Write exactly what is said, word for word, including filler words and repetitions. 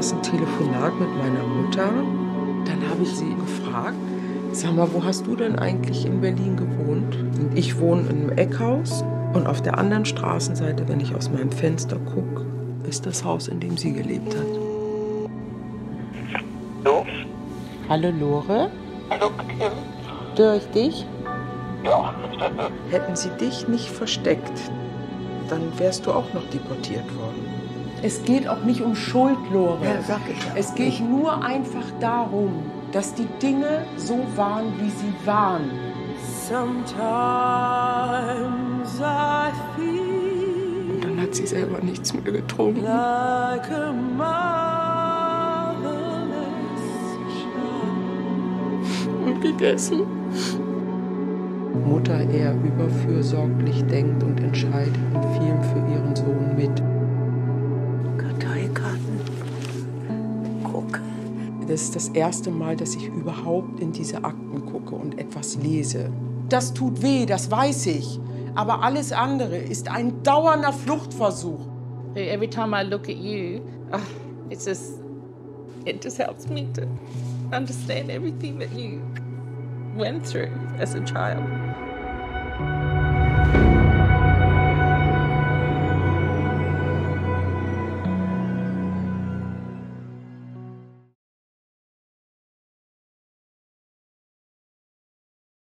das ein Telefonat mit meiner Mutter. Dann habe ich sie gefragt, sag mal, wo hast du denn eigentlich in Berlin gewohnt? Und ich wohne in einem Eckhaus und auf der anderen Straßenseite, wenn ich aus meinem Fenster gucke, ist das Haus, in dem sie gelebt hat. Hallo? Hallo Lore? Hallo Kim? Störe ich dich? Ja. Hätten sie dich nicht versteckt, dann wärst du auch noch deportiert worden. Es geht auch nicht um Schuld, Lore. Ja, sag ich ja. Es geht nur einfach darum, dass die Dinge so waren, wie sie waren. Sometimes I feel. Und dann hat sie selber nichts mehr getrunken. Like a und gegessen. Mutter eher überfürsorglich denkt und entscheidet in vielem für ihren Sohn mit. Karteikarten. Guck. Das ist das erste Mal, dass ich überhaupt in diese Akten gucke und etwas lese. Das tut weh, das weiß ich. Aber alles andere ist ein dauernder Fluchtversuch. Every time I look at you, uh, it's just, it just helps me to understand everything that you went through as a child.